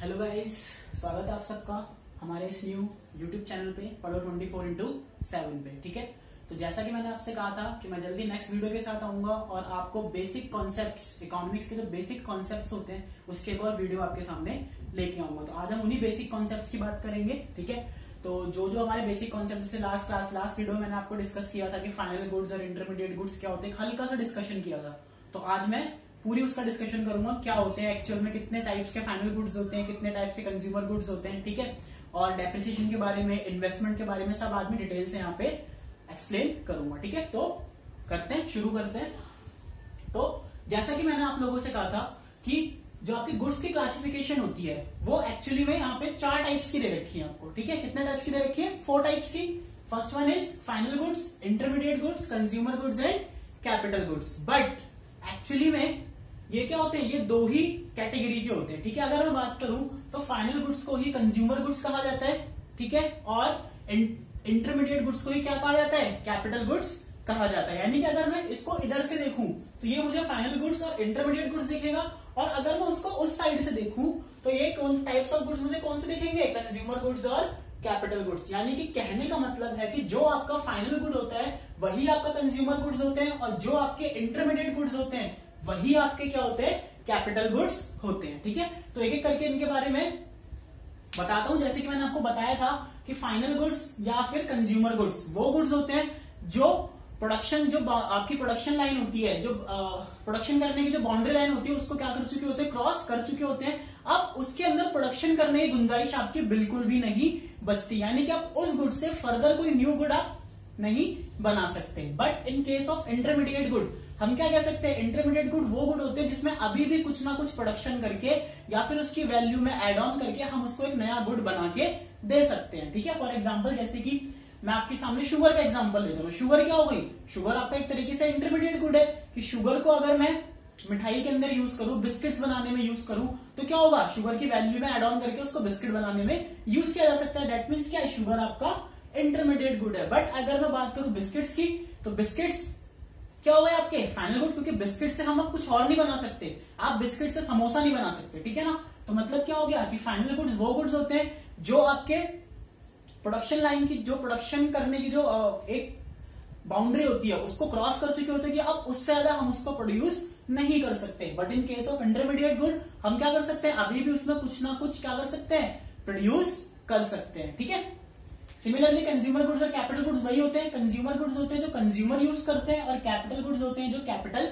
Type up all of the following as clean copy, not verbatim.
Hello guys, स्वागत है आप सबका हमारे इस न्यू यूट्यूब चैनल पे पढ़ो 24/7 पे। ठीक है, तो जैसा कि मैंने आपसे कहा था कि मैं जल्दी नेक्स्ट वीडियो के साथ आऊंगा और आपको बेसिक कॉन्सेप्ट्स, इकोनॉमिक्स के जो बेसिक कॉन्सेप्ट्स होते हैं उसके एक और वीडियो आपके सामने लेके आऊंगा। तो आज हम उन्हीं बेसिक कॉन्सेप्ट्स की बात करेंगे। ठीक है, तो जो हमारे बेसिक कॉन्सेप्ट, जैसे लास्ट वीडियो में मैंने आपको डिस्कस किया था कि फाइनल गुड्स और इंटरमीडिएट गुड्स क्या होते हैं, हल्का सा डिस्कशन किया था। तो आज मैं पूरी उसका डिस्कशन करूंगा, क्या होते हैं एक्चुअल में, कितने टाइप्स के फाइनल गुड्स होते हैं, कितने टाइप्स के कंज्यूमर गुड्स होते हैं। ठीक है, और डेप्रिसिएशन के बारे में, इन्वेस्टमेंट के बारे में सब आज मैं डिटेल से यहाँ पे एक्सप्लेन करूंगा। ठीक है, तो करते हैं, शुरू करते हैं। तो जैसा कि मैंने आप लोगों से कहा था कि जो आपकी गुड्स की क्लासिफिकेशन होती है वो एक्चुअली में यहाँ पे 4 टाइप्स की दे रखी है आपको। ठीक है, कितने टाइप्स की दे रखी है? 4 टाइप्स की। First one is final goods, intermediate goods, consumer goods and capital goods. But actually में ये क्या होते हैं? ये 2 ही कैटेगरी के होते हैं। ठीक है, अगर मैं बात करूं तो फाइनल गुड्स को ही कंज्यूमर गुड्स कहा जाता है। ठीक है, और इंटरमीडिएट गुड्स को ही क्या कहा जाता है? कैपिटल गुड्स कहा जाता है। यानी कि अगर मैं इसको इधर से देखूं तो ये मुझे फाइनल गुड्स और इंटरमीडिएट गुड्स दिखेगा, और अगर मैं उसको उस साइड से देखूं तो ये कौन टाइप्स ऑफ गुड्स मुझे कौन से दिखेंगे? कंज्यूमर गुड्स और कैपिटल गुड्स। यानी कि कहने का मतलब है कि जो आपका फाइनल गुड होता है वही आपका कंज्यूमर गुड्स होते हैं, और जो आपके इंटरमीडिएट गुड्स होते हैं वही आपके क्या होते हैं? कैपिटल गुड्स होते हैं। ठीक है, तो एक एक करके इनके बारे में बताता हूं। जैसे कि मैंने आपको बताया था कि फाइनल गुड्स या फिर कंज्यूमर गुड्स वो गुड्स होते हैं जो प्रोडक्शन, जो आपकी प्रोडक्शन लाइन होती है, जो प्रोडक्शन करने की जो बाउंड्री लाइन होती है उसको क्या कर चुके होते हैं? क्रॉस कर चुके होते हैं। अब उसके अंदर प्रोडक्शन करने की गुंजाइश आपकी बिल्कुल भी नहीं बचती, यानी कि आप उस गुड से फर्दर कोई न्यू गुड आप नहीं बना सकते। But in case of intermediate good हम क्या कह सकते हैं? इंटरमीडिएट गुड वो गुड होते हैं जिसमें अभी भी कुछ ना कुछ प्रोडक्शन करके या फिर उसकी वैल्यू में एड ऑन करके हम उसको एक नया गुड बना के दे सकते हैं। ठीक है, फॉर एग्जाम्पल जैसे कि मैं आपके सामने शुगर का एग्जांपल लेता हूं। शुगर क्या हो गई? शुगर आपका एक तरीके से इंटरमीडिएट गुड है कि शुगर को अगर मैं मिठाई के अंदर यूज करूं, बिस्किट्स बनाने में यूज करूं, तो क्या होगा? शुगर की वैल्यू में एड ऑन करके उसको बिस्किट बनाने में यूज किया जा सकता है। दैट मीन्स क्या है? शुगर आपका इंटरमीडिएट गुड है। बट अगर मैं बात करूं बिस्किट्स की, तो बिस्किट्स क्या हो गए आपके? फाइनल गुड, क्योंकि बिस्किट से हम अब कुछ और नहीं बना सकते। आप बिस्किट से समोसा नहीं बना सकते। ठीक है ना, तो मतलब क्या हो गया कि फाइनल गुड्स वो गुड्स होते हैं जो आपके प्रोडक्शन लाइन की, जो प्रोडक्शन करने की जो एक बाउंड्री होती है उसको क्रॉस कर चुके होते हैं कि अब उससे ज्यादा हम उसको प्रोड्यूस नहीं कर सकते। But in case of intermediate good हम क्या कर सकते हैं? अभी भी उसमें कुछ ना कुछ क्या कर सकते हैं? प्रोड्यूस कर सकते हैं। ठीक है, सिमिलरली कंज्यूमर गुड्स और कैपिटल गुड्स वही होते हैं। कंज्यूमर गुड्स होते हैं जो कंज्यूमर यूज करते हैं, और कैपिटल गुड्स होते हैं जो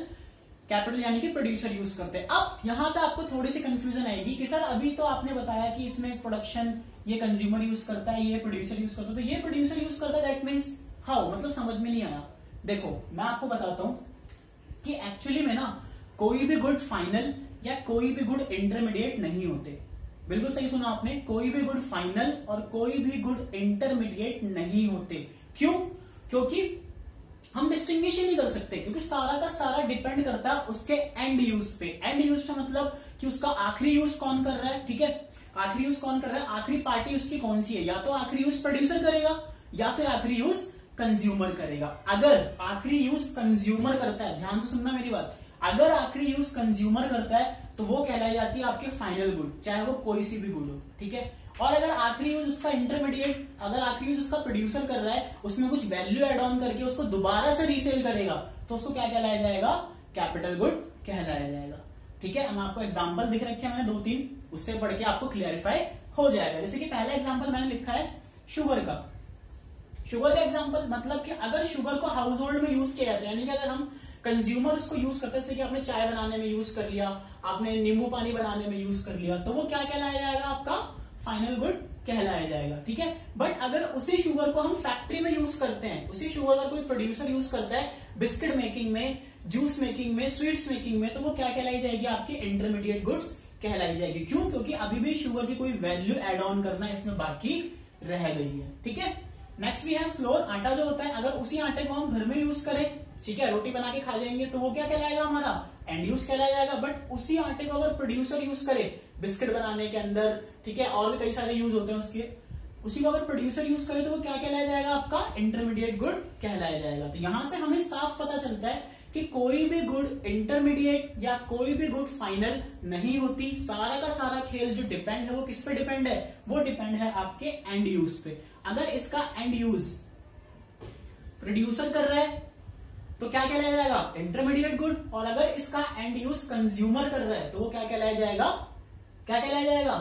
कैपिटल यानी कि प्रोड्यूसर यूज करते हैं। अब यहां पे आपको थोड़ी सी कंफ्यूजन आएगी कि सर अभी तो आपने बताया कि इसमें प्रोडक्शन ये कंज्यूमर यूज करता है, ये प्रोड्यूसर यूज करता है, तो ये प्रोड्यूसर यूज करता है, दैट मीन्स हाउ? मतलब समझ में नहीं आया। देखो मैं आपको बताता हूं कि एक्चुअली में ना कोई भी गुड फाइनल या कोई भी गुड इंटरमीडिएट नहीं होते। बिल्कुल सही सुना आपने, कोई भी गुड फाइनल और कोई भी गुड इंटरमीडिएट नहीं होते। क्यों? क्योंकि हम डिस्टिंग्विश ही नहीं कर सकते, क्योंकि सारा का सारा डिपेंड करता है उसके एंड यूज पे। एंड यूज का मतलब कि उसका आखिरी यूज कौन कर रहा है। ठीक है, आखिरी यूज कौन कर रहा है, आखिरी पार्टी उसकी कौन सी है? या तो आखिरी यूज प्रोड्यूसर करेगा या फिर आखिरी यूज कंज्यूमर करेगा। अगर आखिरी यूज कंज्यूमर करता है, ध्यान से सुनना मेरी बात, अगर आखिरी यूज कंज्यूमर करता है तो वो कहलाई जाती है आपके फाइनल गुड, चाहे वो कोई सी भी गुड हो। ठीक है, और अगर आखिरी यूज उसका इंटरमीडिएट, अगर आखिरी यूज उसका प्रोड्यूसर कर रहा है, उसमें कुछ वैल्यू एड ऑन करके उसको दोबारा से रीसेल करेगा, तो उसको क्या कहलाया जाएगा? कैपिटल गुड कहलाया जाएगा। ठीक है, हम आपको एग्जांपल दिख रखे हैं मैंने 2-3, उससे पढ़ के आपको क्लियरिफाई हो जाएगा। जैसे कि पहला एग्जांपल मैंने लिखा है शुगर का। शुगर का एग्जांपल मतलब कि अगर शुगर को हाउस होल्ड में यूज किया जाता है, यानी कि अगर हम कंज्यूमर उसको यूज करते हैं, जैसे कि आपने चाय बनाने में यूज कर लिया, आपने नींबू पानी बनाने में यूज कर लिया, तो वो क्या कहलाया जाएगा? आपका फाइनल गुड कहलाया जाएगा। ठीक है, बट अगर उसी शुगर को हम फैक्ट्री में यूज करते हैं, उसी शुगर का कोई प्रोड्यूसर यूज करता है बिस्किट मेकिंग में, जूस मेकिंग में, स्वीट्स मेकिंग में, तो वो क्या कहलाई जाएगी? आपकी इंटरमीडिएट गुड्स कहलाई जाएगी। क्यों? क्योंकि अभी भी शुगर की कोई वैल्यू एड ऑन करना इसमें बाकी रह गई है। ठीक है, नेक्स्ट भी है फ्लोर, आटा जो होता है, अगर उसी आटे को हम घर में यूज करें, ठीक है, रोटी बना के खा जाएंगे, तो वो क्या कहलाएगा? हमारा एंड यूज कहलाया जाएगा। बट उसी आटे को अगर प्रोड्यूसर यूज करे बिस्किट बनाने के अंदर, ठीक है, और भी कई सारे यूज होते हैं उसके, उसी को अगर प्रोड्यूसर यूज करे तो वो क्या कहलाया जाएगा? आपका इंटरमीडिएट गुड कहलाया जाएगा। तो यहां से हमें साफ पता चलता है कि कोई भी गुड इंटरमीडिएट या कोई भी गुड फाइनल नहीं होती। सारा का सारा खेल जो डिपेंड है वो किस पे डिपेंड है, वो डिपेंड है आपके एंड यूज पे। अगर इसका एंड यूज प्रोड्यूसर कर रहा है तो क्या कहलाया जाएगा, इंटरमीडिएट गुड, और अगर इसका एंड यूज कंज्यूमर कर रहा है तो वो क्या कहलाया जाएगा, क्या कहलाया जाएगा,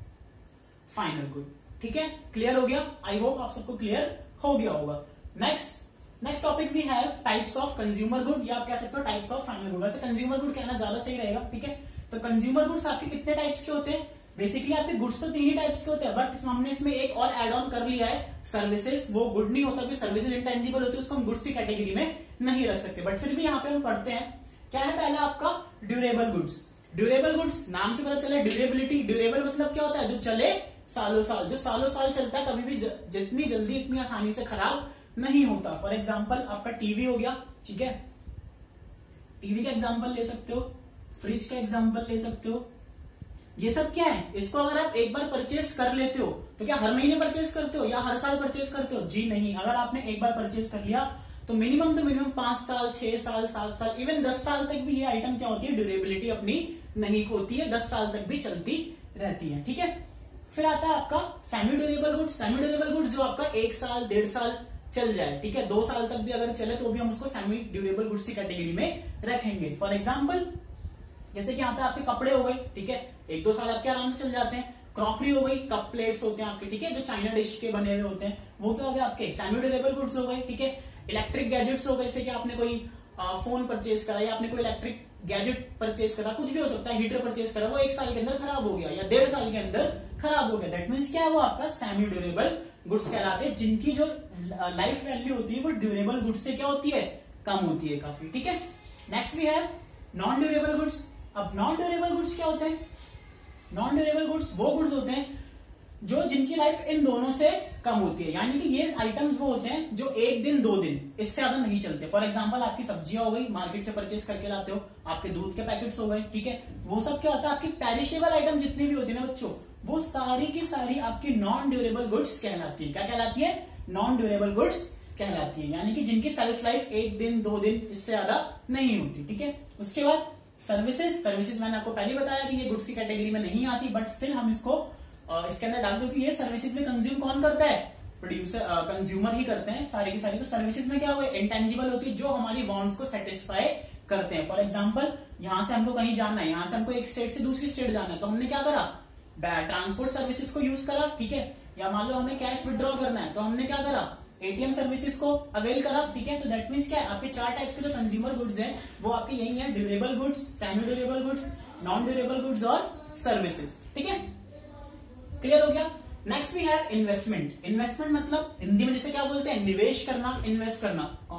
फाइनल गुड। ठीक है, क्लियर हो गया? आई होप आप सबको क्लियर हो गया होगा। Next topic we have types of consumer good, या आप कह सकते हो टाइप्स ऑफ फाइनल गुड। वैसे कंज्यूमर गुड कहना ज्यादा सही रहेगा। ठीक है, तो कंज्यूमर गुड्स आपके कितने टाइप्स के होते हैं? बेसिकली आपके गुड्स तो 3 ही टाइप्स के होते हैं, बट हमने इसमें एक और एड ऑन कर लिया है, सर्विसेज। वो गुड नहीं होता कि सर्विसेज इंटेंजिबल होती है, उसको हम गुड्स की कैटेगरी में नहीं रख सकते, बट फिर भी यहाँ पे हम पढ़ते हैं। क्या है पहला आपका ड्यूरेबल गुड्स। ड्यूरेबल गुड्स नाम से पता चला, ड्यूरेबिलिटी। ड्यूरेबल मतलब क्या होता है, जो चले सालों साल, जो सालों साल चलता है, कभी भी जितनी जल्दी इतनी आसानी से खराब नहीं होता। फॉर एग्जाम्पल आपका टीवी हो गया, ठीक है, टीवी का एग्जाम्पल ले सकते हो, फ्रिज का एग्जाम्पल ले सकते हो। ये सब क्या है, इसको अगर आप एक बार परचेस कर लेते हो तो क्या हर महीने परचेस करते हो या हर साल परचेस करते हो? जी नहीं। अगर आपने एक बार परचेस कर लिया तो मिनिमम टू मिनिमम 5 साल, 6 साल, 7 साल, इवन 10 साल तक भी ये आइटम क्या होती है, ड्यूरेबिलिटी अपनी नहीं होती है, 10 साल तक भी चलती रहती है। ठीक है, फिर आता है आपका semi durable goods. Semi durable goods जो आपका 1 साल, 1.5 साल चल जाए, ठीक है, 2 साल तक भी अगर चले तो भी हम उसको सेमी ड्यूरेबल गुड्स की कैटेगरी में रखेंगे। फॉर एग्जाम्पल जैसे कि यहाँ पे आपके कपड़े हो गए, ठीक है, 1-2 साल आपके आराम से चल जाते हैं। क्रॉकरी हो गई, कप प्लेट्स होते हैं आपके, ठीक है, जो चाइना डिश के बने हुए होते हैं, वो क्या हो गए आपके सेमी ड्यूरेबल गुड्स हो गए। ठीक है, इलेक्ट्रिक गैजेट्स हो गए, जैसे कि आपने कोई फोन परचेज करा या आपने कोई इलेक्ट्रिक गैजेट परचेज करा, कुछ भी हो सकता है, हीटर परचेज करा, वो 1 साल के अंदर खराब हो गया या 1.5 साल के अंदर खराब हो गया, दैट मीन्स क्या है, वो आपका सेमी ड्यूरेबल गुड्स कहलाते हैं, जिनकी जो लाइफ वैल्यू होती है वो ड्यूरेबल गुड्स से क्या होती है, कम होती है काफी। ठीक है, next we have non durable goods. अब नॉन ड्यूरेबल गुड्स क्या होते हैं? नॉन ड्यूरेबल गुड्स वो गुड्स होते हैं जो जिनकी लाइफ इन दोनों से कम होती है, यानी कि ये आइटम्स वो होते हैं जो 1 दिन 2 दिन इससे ज्यादा नहीं चलते। फॉर एग्जांपल आपकी सब्जियां हो गई, मार्केट से परचेज करके लाते हो, आपके दूध के पैकेट्स हो गए, ठीक है, वो सब क्या होता है, आपकी पेरिशेबल आइटम जितनी भी होती है ना बच्चों, वो सारी की सारी आपकी नॉन ड्यूरेबल गुड्स कहलाती है। क्या कहलाती है? नॉन ड्यूरेबल गुड्स कहलाती है, यानी कि जिनकी सेल्फ लाइफ 1 दिन 2 दिन इससे ज्यादा नहीं होती। ठीक है, उसके बाद सर्विसेज मैंने आपको पहले बताया कि ये गुड्स की कैटेगरी में नहीं आती, बट स्टिल हम इसको इसके अंदर डाल दो कि ये सर्विसेज में कंज्यूम कौन करता है, प्रोड्यूसर, कंज्यूमर ही करते हैं सारी की सारी। तो सर्विसेज में क्या होगा, इंटेंजिबल होती है, जो हमारी वांट्स को सेटिस्फाई करते हैं। फॉर एग्जांपल यहां से हमको कहीं जाना है, यहां से हमको एक स्टेट से दूसरी स्टेट जाना है, तो हमने क्या करा, ट्रांसपोर्ट सर्विसेज को यूज करा। ठीक है, या मान लो हमें कैश विड्रॉ करना है तो हमने क्या करा, एटीएम सर्विसेज को अवेल करा। ठीक है, तो दैट मीन्स क्या है, आपके 4 टाइप्स के जो कंज्यूमर गुड्स हैं वो आपके यही है, durable goods, semi durable goods, non durable goods और सर्विसेज। ठीक है, क्लियर हो गया। Next we have investment. Investment मतलब हिंदी में जैसे क्या बोलते हैं, निवेश करना, इन्वेस्ट करना।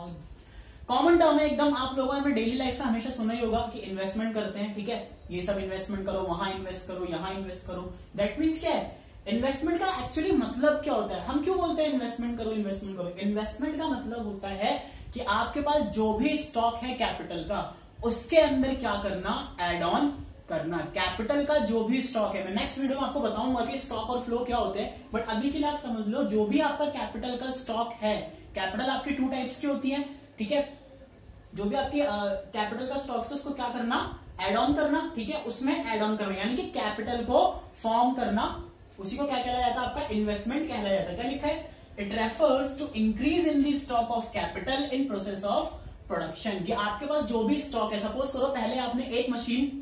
कॉमन टर्म है एकदम, आप लोगों ने डेली लाइफ में हमेशा सुना ही होगा कि इन्वेस्टमेंट करते हैं। ठीक है, ये सब इन्वेस्टमेंट करो, वहां इन्वेस्ट करो, यहां इन्वेस्ट करो। दैट मीन्स क्या है, इन्वेस्टमेंट का एक्चुअली मतलब क्या होता है, हम क्यों बोलते हैं इन्वेस्टमेंट करो, इन्वेस्टमेंट करो? इन्वेस्टमेंट का मतलब होता है कि आपके पास जो भी स्टॉक है कैपिटल का, उसके अंदर क्या करना, एड ऑन करना। कैपिटल का जो भी स्टॉक है, मैं नेक्स्ट वीडियो में आपको बताऊंगा कि स्टॉक और फ्लो क्या होते हैं, बट अभी के लिए आप समझ लो, जो भी आपका कैपिटल का स्टॉक है, कैपिटल आपकी 2 टाइप्स की होती है। ठीक है, जो भी आपके कैपिटल का स्टॉक है उसको क्या करना, एड ऑन करना। ठीक है, उसमें एड ऑन करना, यानी कि कैपिटल को फॉर्म करना, उसी को क्या कहलाया जाता है, आपका इन्वेस्टमेंट कहलाया जाता है। क्या लिखा है, it refers to increase in the stock of capital in process of production. ये आपके पास जो भी स्टॉक है, सपोज करो पहले आपने एक मशीन,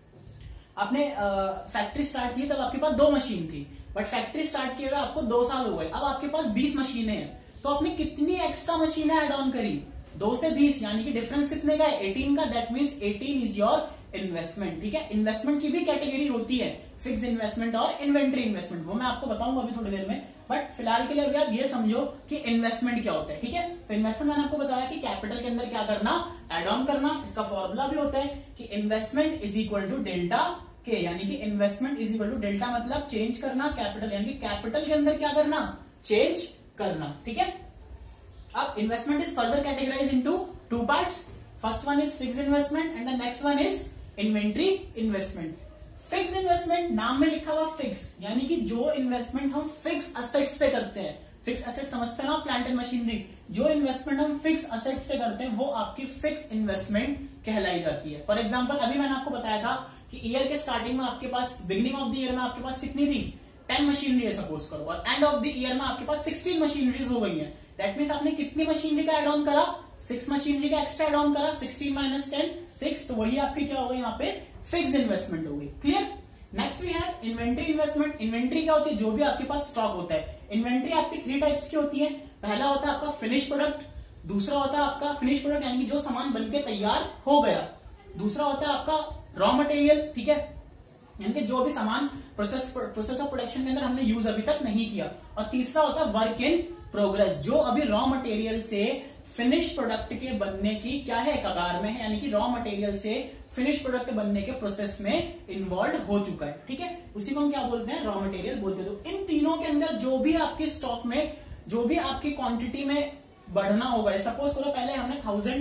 आपने फैक्ट्री स्टार्ट की तब आपके पास 2 मशीन थी, बट फैक्ट्री स्टार्ट किए हुए आपको 2 साल हो गए, अब आपके पास 20 मशीनें हैं, तो आपने कितनी एक्स्ट्रा मशीनें एड ऑन करी, 2 से 20, यानी कि डिफरेंस कितने का है, 18 का। That means 18 is your investment. ठीक है, इन्वेस्टमेंट की भी कैटेगरी होती है, फिक्स इन्वेस्टमेंट और इन्वेंट्री इन्वेस्टमेंट, वो मैं आपको बताऊंगा अभी थोड़ी देर में, बट फिलहाल के लिए अभी आप ये समझो कि इन्वेस्टमेंट क्या होता है। ठीक है, तो इन्वेस्टमेंट मैंने आपको बताया कि कैपिटल के अंदर क्या करना, एड ऑन करना। इसका फॉर्मूला भी होता है कि investment is equal to delta K, यानी कि investment is equal to delta मतलब चेंज करना, कैपिटल यानी कि कैपिटल के अंदर क्या करना, चेंज करना। ठीक है, अब investment is further categorise into 2 parts. First one is fix investment and the next one is inventory investment. Fix investment नाम में लिखा हुआ फिक्स, यानी कि जो इन्वेस्टमेंट हम फिक्स असेट्स पे करते हैं। फिक्स एसेट समझते हैं ना, प्लांट एंड मशीनरी। जो इन्वेस्टमेंट हम फिक्स एसेट्स पे करते हैं वो आपकी फिक्स इन्वेस्टमेंट कहलाई जाती है। फॉर एग्जांपल अभी मैंने आपको बताया था कि ईयर के स्टार्टिंग में आपके पास, बिगिनिंग ऑफ द ईयर में आपके पास कितनी थी, 10 मशीनरी है सपोज करो, और एंड ऑफ द ईयर में आपके पास 16 मशीनरीज हो गई है। दैट मीन्स आपने कितनी मशीनरी का एड ऑन करा, 6 मशीनरी का एक्स्ट्रा एड ऑन करा, 16 माइनस 10 6, तो वही आपकी क्या हो गई यहाँ पे फिक्स इन्वेस्टमेंट हो गई। Clear. Next we have inventory investment. Inventory क्या होती है, जो भी आपके पास स्टॉक होता है। इन्वेंट्री आपकी 3 टाइप्स की होती है। पहला होता है आपका फिनिश प्रोडक्ट, दूसरा होता है आपका फिनिश प्रोडक्ट यानी कि जो सामान बनके तैयार हो गया, दूसरा होता है आपका रॉ मटेरियल, ठीक है, यानी कि जो भी सामान प्रोसेस ऑफ प्रोडक्शन के अंदर हमने यूज अभी तक नहीं किया, और तीसरा होता है वर्क इन प्रोग्रेस, जो अभी रॉ मटेरियल से फिनिश प्रोडक्ट के बनने की क्या है, कगार में है, यानी कि रॉ मटेरियल से फिनिश प्रोडक्ट बनने के प्रोसेस में इन्वॉल्व हो चुका है, ठीक है, उसी को हम क्या बोलते हैं, रॉ मटेरियल बोलते हैं। तो इन तीनों के अंदर जो भी आपके स्टॉक में, जो भी आपकी क्वांटिटी में बढ़ना होगा, सपोज करो पहले हमने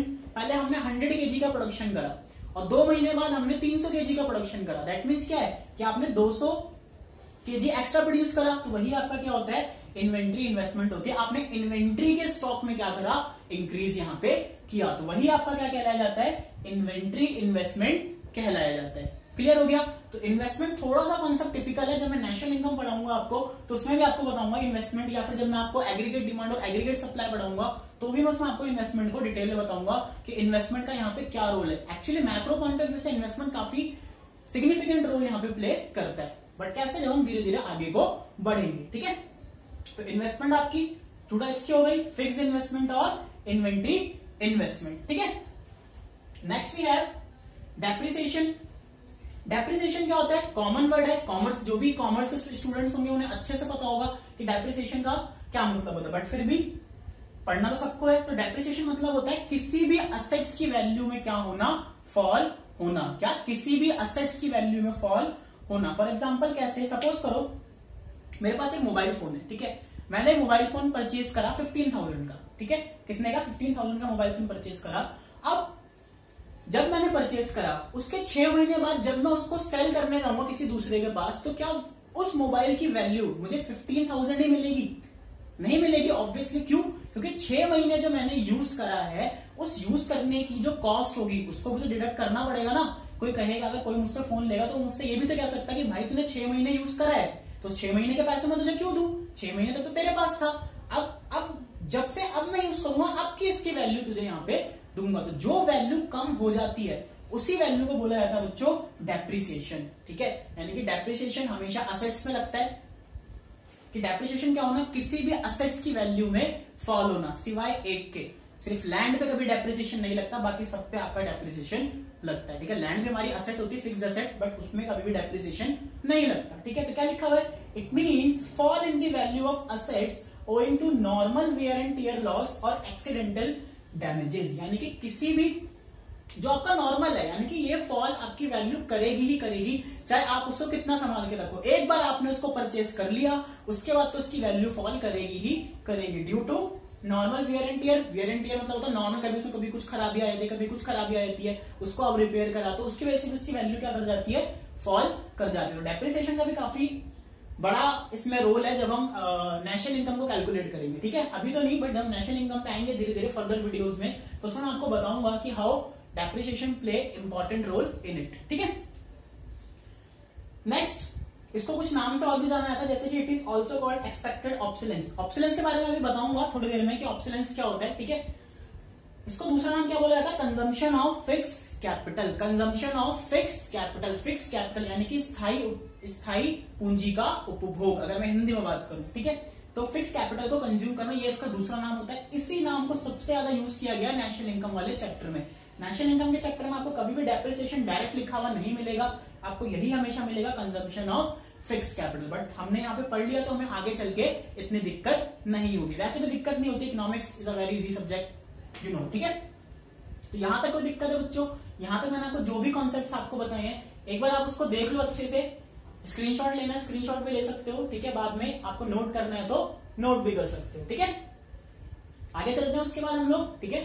100 केजी का प्रोडक्शन करा और 2 महीने बाद हमने 300 केजी का प्रोडक्शन करा। दैट मीन्स क्या है कि आपने 200 केजी एक्स्ट्रा प्रोड्यूस करा, तो वही आपका क्या होता है, इन्वेंट्री इन्वेस्टमेंट होती है। आपने इन्वेंट्री के स्टॉक में क्या करा, इंक्रीज यहां पे किया, तो वही आपका क्या कहलाया जाता है, इन्वेंट्री इन्वेस्टमेंट कहलाया जाता है। क्लियर हो गया। तो इन्वेस्टमेंट थोड़ा सा कॉन्सेप्ट टिपिकल है, जब मैं नेशनल इनकम पढ़ाऊंगा आपको तो उसमें भी आपको बताऊंगा इन्वेस्टमेंट, या फिर जब मैं आपको एग्रीगेट डिमांड और एग्रीगेट सप्लाई पढ़ाऊंगा तो भी मैं उसमें आपको इन्वेस्टमेंट को डिटेल में बताऊंगा कि इन्वेस्टमेंट का यहाँ पे क्या रोल है। Actually macro point of view से इन्वेस्टमेंट काफी सिग्निफिकेंट रोल यहाँ पे प्ले करता है, बट कैसे, जब हम धीरे धीरे आगे को बढ़ेंगे, ठीक है। तो इन्वेस्टमेंट आपकी 2 टाइप्स की हो गई, फिक्स इन्वेस्टमेंट और इन्वेंट्री इन्वेस्टमेंट, ठीक है। Next we have depreciation. Depreciation क्या होता है, कॉमन वर्ड है, कॉमर्स, जो भी कॉमर्स के स्टूडेंट्स होंगे उन्हें अच्छे से पता होगा कि डेप्रिसिएशन का क्या मतलब होता है, बट फिर भी पढ़ना तो सबको है। तो डेप्रिसिएशन मतलब होता है किसी भी असेट्स की वैल्यू में क्या होना, फॉल होना। क्या, किसी भी असेट्स की वैल्यू में फॉल होना। फॉर एग्जांपल कैसे, सपोज करो मेरे पास एक मोबाइल फोन है, ठीक है, मैंने मोबाइल फोन परचेज करा 15,000 का, ठीक है, कितने का, 15,000 का मोबाइल फोन परचेज करा। अब जब मैंने परचेज करा उसके 6 महीने बाद जब मैं उसको सेल करने जाऊंगा किसी दूसरे के पास, तो क्या उस मोबाइल की वैल्यू मुझे 15,000 ही मिलेगी, नहीं मिलेगी ऑब्वियसली। क्यों, क्योंकि 6 महीने जो मैंने यूज करा है उस यूज करने की जो कॉस्ट होगी उसको मुझे डिडक्ट करना पड़ेगा ना। कोई कहेगा, अगर कोई मुझसे फोन लेगा तो मुझसे ये भी तो कह सकता है कि भाई तूने 6 महीने यूज करा है तो 6 महीने के पैसे मैं तुझे क्यों दूं, 6 महीने तक तो तेरे पास था, अब जब से अब मैं यूज करूंगा अब की इसकी वैल्यू तुझे यहाँ पे दूंगा। तो जो वैल्यू कम हो जाती है उसी वैल्यू को बोला जाता है बच्चों डेप्रिसिएशन, ठीक है। यानी कि डेप्रिसिएशन हमेशा असेट्स में लगता है, कि डेप्रिसिएशन क्या होना, किसी भी असेट्स की वैल्यू में फॉल होना, सिवाय एक के, सिर्फ लैंड पे कभी डेप्रिसिएशन नहीं लगता, बाकी सब पे आपका डेप्रिसिएशन लगता है, ठीक है। लैंड पे हमारी असेट होती है फिक्स्ड असेट, बट उसमें कभी भी डेप्रिसिएशन नहीं लगता, ठीक है। तो क्या लिखा हुआ है, it means fall in the value of assets owing to normal wear and tear loss और एक्सीडेंटल डैमेजेस, यानी कि किसी भी जो आपका नॉर्मल है, यानी कि ये फॉल आपकी वैल्यू करेगी ही करेगी, चाहे आप उसको कितना संभाल के रखो। एक बार आपने उसको परचेस कर लिया उसके बाद तो उसकी वैल्यू फॉल करेगी ही करेगी, due to normal wear and tear. Wear and tear मतलब होता है नॉर्मल, कभी उसमें कभी कुछ खराबी आ जाती है, कभी कुछ खराबी आ जाती है, उसको आप रिपेयर करा तो उसकी वजह से भी उसकी वैल्यू क्या कर जाती है, फॉल कर जाती है। तो डेप्रिसिएशन का भी काफी बड़ा इसमें रोल है जब हम नेशनल इनकम को कैलकुलेट करेंगे, ठीक है। अभी तो नहीं, बट जब नेशनल इनकम पे आएंगे धीरे धीरे फर्दर वीडियोस में, तो उसमें मैं आपको बताऊंगा कि how depreciation play important role in it, ठीक है। नेक्स्ट, इसको कुछ नाम से और भी जाना जाता है, जैसे कि it is also called expected obsolescence. Obsolescence के बारे में भी बताऊंगा थोड़ी देर में कि ऑब्सोलेंस क्या होता है, ठीक है। इसको दूसरा नाम क्या बोला जाता है, consumption of fix capital. Consumption of fix capital, fix capital यानी कि स्थायी पूंजी का उपभोग, अगर मैं हिंदी में बात करूं, ठीक है। तो फिक्स कैपिटल को कंज्यूम करना, ये इसका दूसरा नाम होता है। इसी नाम को सबसे ज्यादा यूज किया गया नेशनल इनकम वाले चैप्टर में। नेशनल इनकम के चैप्टर में आपको कभी भी डेप्रिसिएशन डायरेक्ट लिखा हुआ नहीं मिलेगा, आपको यही हमेशा मिलेगा consumption of fix capital. But हमने यहाँ पे पढ़ लिया तो हमें आगे चल के इतनी दिक्कत नहीं होगी। वैसे भी दिक्कत नहीं होती, economics is a very easy subject, you know, ठीक है। तो यहां तक कोई दिक्कत है बच्चों, यहां तक मैंने आपको जो भी कॉन्सेप्ट्स आपको बताए हैं एक बार आप उसको देख लो अच्छे से। स्क्रीनशॉट लेना है, स्क्रीनशॉट भी ले सकते हो, ठीक है। बाद में आपको नोट करना है तो नोट भी कर सकते हो, ठीक है। आगे चलते हैं उसके बाद हम लोग, ठीक है।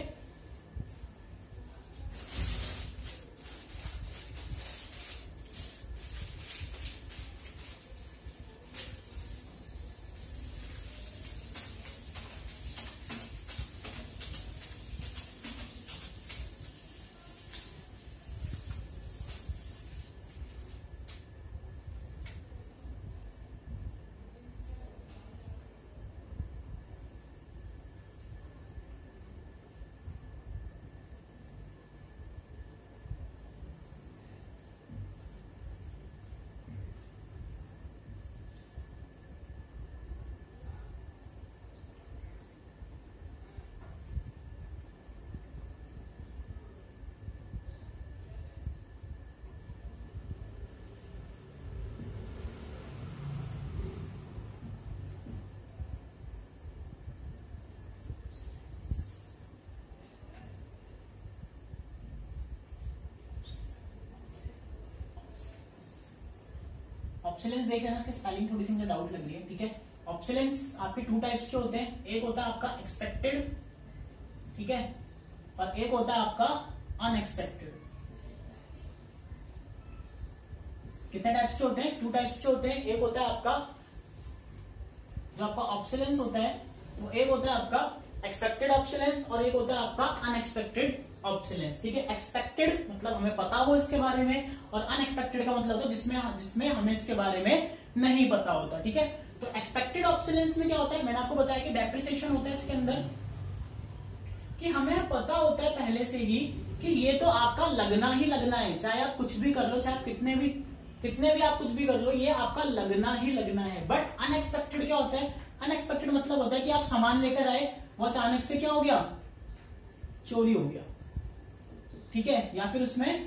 ऑब्सोलेंस देख लेना, इसकी स्पेलिंग थोड़ी सी मुझे डाउट लग रही है, ठीक है। ऑब्सोलेंस आपके टू टाइप्स के होते हैं, एक होता है आपका एक्सपेक्टेड, ठीक है, और एक होता है आपका अनएक्सपेक्टेड। कितने टाइप्स के होते हैं? टू टाइप्स के होते हैं। एक होता है आपका जो आपका ऑब्सोलेंस होता है वो एक होता है आपका एक्सपेक्टेड ऑब्सोलेंस और एक होता है आपका अनएक्सपेक्टेड ऑब्सोलेंस, ठीक है। एक्सपेक्टेड मतलब हमें पता हो इसके बारे में, और अनएक्सपेक्टेड का मतलब होता है जिसमें हमें इसके बारे में नहीं पता होता, ठीक है। तो एक्सपेक्टेड ऑब्सोलेंस में क्या होता है, मैंने आपको बताया कि डेप्रिसिएशन होता है इसके अंदर, कि हमें पता होता है पहले से ही कि ये तो आपका लगना ही लगना है, चाहे आप कुछ भी कर लो, चाहे आप कितने भी आप कुछ भी कर लो, ये आपका लगना ही लगना है। बट अनएक्सपेक्टेड क्या होता है? अनएक्सपेक्टेड मतलब होता है कि आप सामान लेकर आए, वो अचानक से क्या हो गया, चोरी हो गया, ठीक है, या फिर उसमें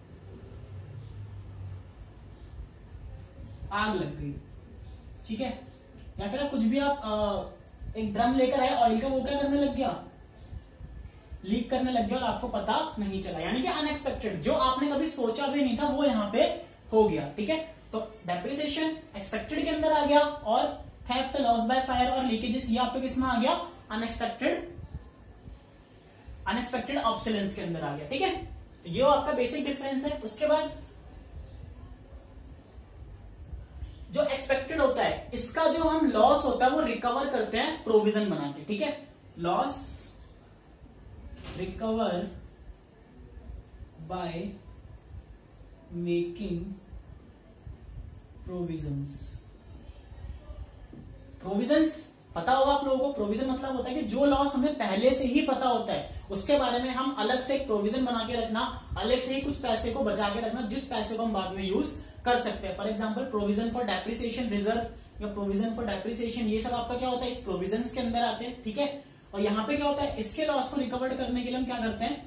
आग लग गई, ठीक है, या फिर आप कुछ भी आप एक ड्रम लेकर आए, ऑयल का, वो क्या करने लग गया, लीक करने लग गया और आपको पता नहीं चला, यानी कि अनएक्सपेक्टेड, जो आपने कभी सोचा भी नहीं था वो यहां पे हो गया, ठीक है। तो डेप्रिसिएशन एक्सपेक्टेड के अंदर आ गया, और थेफ्ट, लॉस बाय फायर और लीकेजेस ये आपके किसमें आ गया, अनएक्सपेक्टेड ऑब्सोलेंस के अंदर आ गया, ठीक है। ये आपका बेसिक डिफरेंस है। उसके बाद जो एक्सपेक्टेड होता है, इसका जो हम लॉस होता है वो रिकवर करते हैं प्रोविजन बना के, ठीक है। Loss recover by making provisions. Provisions पता होगा आप लोगों को, प्रोविजन मतलब होता है कि जो लॉस हमें पहले से ही पता होता है उसके बारे में हम अलग से एक प्रोविजन बना के रखना, अलग से ही कुछ पैसे को बचा के रखना, जिस पैसे को हम बाद में यूज कर सकते हैं। For example provision for depreciation reserve या प्रोविजन फॉर डेप्रिसिएशन, ये सब आपका क्या होता है, इस प्रोविजंस के अंदर आते हैं, ठीक है। और यहां पे क्या होता है, इसके लॉस को रिकवर करने के लिए हम क्या करते हैं,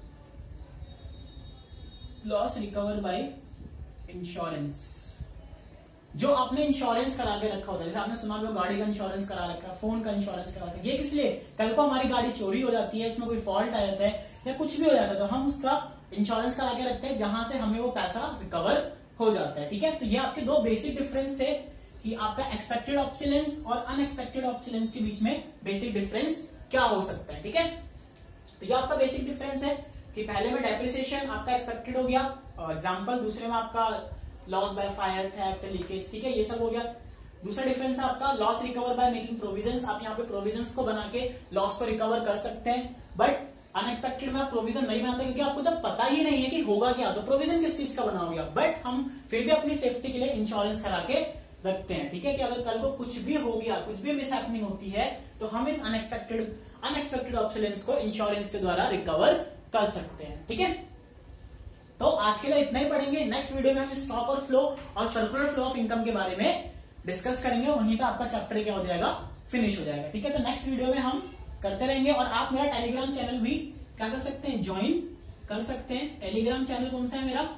लॉस रिकवर बाय इंश्योरेंस। जो आपने इंश्योरेंस करा के रखा होता है, जैसे आपने सुना होगा गाड़ी का इंश्योरेंस करा रखा है, फोन का इंश्योरेंस करा रखा है, ये किस लिए, कल को हमारी गाड़ी चोरी हो जाती है, इसमें कोई फॉल्ट आ जाता है या कुछ भी हो जाता है, तो हम उसका इंश्योरेंस करा के रखते हैं जहां से हमें वो पैसा रिकवर हो जाता है, ठीक है। तो ये आपके दो बेसिक डिफरेंस थे कि आपका एक्सपेक्टेड ऑब्सोलेंस और अनएक्सपेक्टेड ऑब्सोलेंस के बीच में बेसिक डिफरेंस क्या हो सकता है, ठीक है। तो ये आपका बेसिक डिफरेंस है कि पहले में डेप्रिसिएशन आपका एक्सपेक्टेड हो गया, एग्जाम्पल, दूसरे में आपका loss by fire, theft, leakage, ठीक है, ये सब हो गया। दूसरा डिफरेंस है आपका loss recover by making provisions. आप यहाँ पे प्रोविजंस को बना के लॉस को रिकवर कर सकते हैं, बट अनएक्सपेक्टेड में आप प्रोविजन नहीं बनाते क्योंकि आपको जब पता ही नहीं है कि होगा क्या, तो प्रोविजन किस चीज का बनाओगे आप, बट हम फिर भी अपनी सेफ्टी के लिए इंश्योरेंस करा के रखते हैं, ठीक है, कि अगर कल को कुछ भी हो गया, कुछ भी मिसहैपनिंग होती है, तो हम इस अनएक्सपेक्टेड ऑब्सोलेंस को इंश्योरेंस के द्वारा रिकवर कर सकते हैं, ठीक है। तो आज के लिए इतना ही पढ़ेंगे। नेक्स्ट वीडियो में हम स्टॉक और फ्लो और सर्कुलर फ्लो ऑफ इनकम के बारे में डिस्कस करेंगे, वहीं पे आपका चैप्टर क्या हो जाएगा, फिनिश हो जाएगा, ठीक है। तो नेक्स्ट वीडियो में हम करते रहेंगे, और आप मेरा टेलीग्राम चैनल भी क्या कर सकते हैं, ज्वाइन कर सकते हैं। टेलीग्राम चैनल कौन सा है मेरा,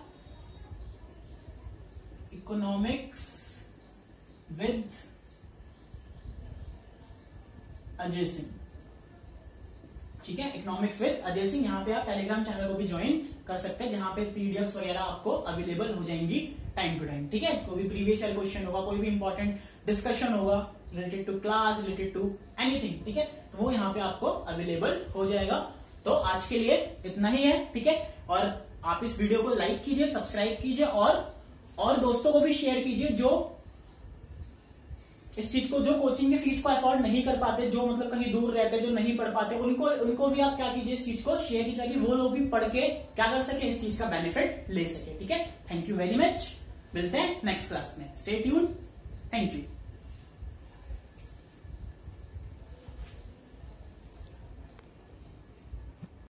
इकोनॉमिक्स विद अजय सिंह, ठीक है, इकोनॉमिक्स विद अजय सिंह। यहाँ पे आप टेलीग्राम चैनल को भी ज्वाइन कर सकते हैं, जहां पे पीडीएफ्स वगैरह आपको अवेलेबल हो जाएंगी टाइम टू टाइम, ठीक है। कोई भी प्रीवियस ईयर क्वेश्चन होगा, कोई भी इंपॉर्टेंट डिस्कशन होगा related to class, related to anything, ठीक है, तो वो यहाँ पे आपको अवेलेबल हो जाएगा। तो आज के लिए इतना ही है, ठीक है। और आप इस वीडियो को लाइक कीजिए, सब्सक्राइब कीजिए, और दोस्तों को भी शेयर कीजिए जो इस चीज को, जो कोचिंग की फीस को अफोर्ड नहीं कर पाते, जो मतलब कहीं दूर रहते, जो नहीं पढ़ पाते, उनको भी आप क्या कीजिए, इस चीज को शेयर कीजिए ताकि वो लोग भी पढ़ के क्या कर सके, इस चीज का बेनिफिट ले सके, ठीक है। थैंक यू वेरी मच, मिलते हैं नेक्स्ट क्लास में, स्टे ट्यून्ड, थैंक यू।